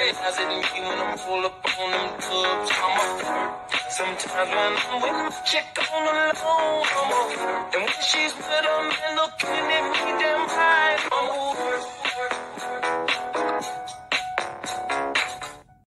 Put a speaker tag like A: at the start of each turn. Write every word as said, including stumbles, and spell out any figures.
A: eyes at me when I'm full up on them tubs. I'm a flirt. Sometimes when I'm with my chick on the low, I'm a flirt. And when she's with a man looking at me,